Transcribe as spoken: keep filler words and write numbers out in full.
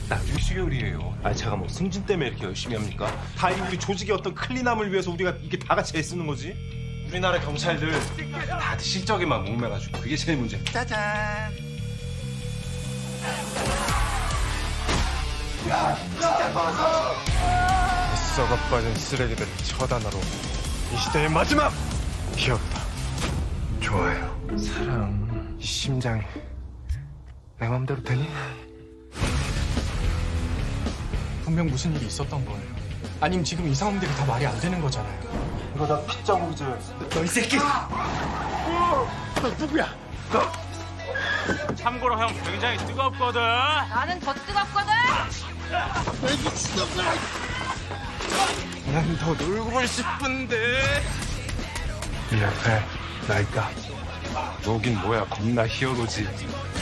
딱 육 개월이에요. 아 제가 뭐 승진 때문에 이렇게 열심히 합니까? 다 이 우리 조직의 어떤 클린함을 위해서 우리가 이게 다 같이 애쓰는 거지. 우리나라 경찰들 다들 실적에만 목매가지고 그게 제일 문제. 짜잔. 야, 진짜 많아. 썩어 빠진 쓰레기들 처단하러 이 시대의 마지막 기억이다. 좋아요. 사랑. 이 심장이 내 맘대로 되니? 분명 무슨 일이 있었던 거예요. 아니면 지금 이 상황들이 다 말이 안 되는 거잖아요. 이거 다 핏자국이 져였어. 너 이 새끼! 너 누구야? 너! 참고로 형 굉장히 뜨겁거든. 나는 더 뜨겁거든. 왜 미친놈들아! 난 더 놀고 싶은데. 이 옆에 나 있다. 너긴 뭐야, 겁나 히어로지.